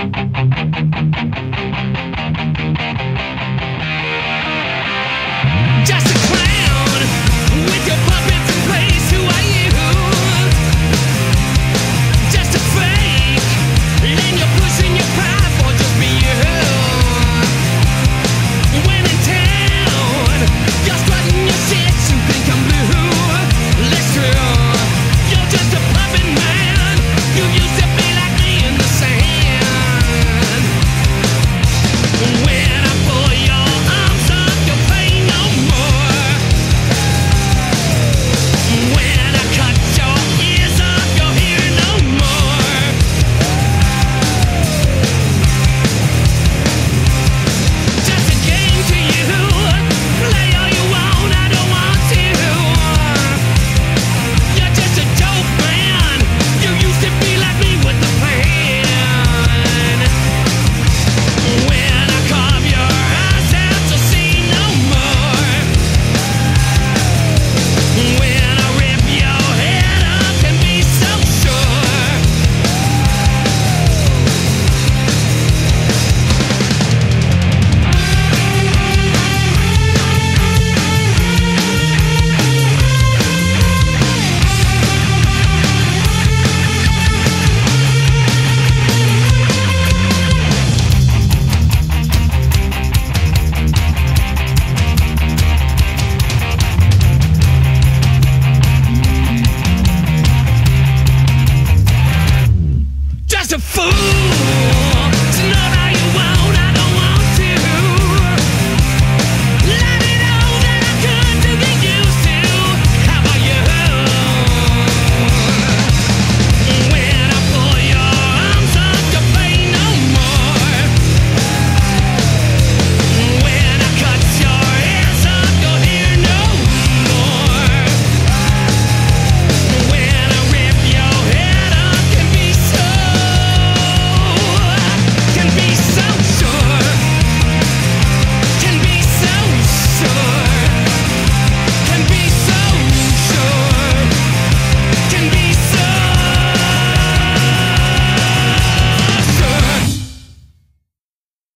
Just a clown with your puppets in place. Who are you? Just a fake, and you're pushing your pride for just be you. When in town, you're strutting your shit, you think I'm blue. Listen, you're just a puppet man. You used to be like me in the sand. When I pull your arms up, you'll pay no more. When I cut your ears off, you'll hear no more. Just a game to you. Play all you want, I don't want to. You're just a joke, man. You used to be like me with the plan. When I carve your eyes out, you'll see no more. When I rip your head up, can be so sure. Just a fool.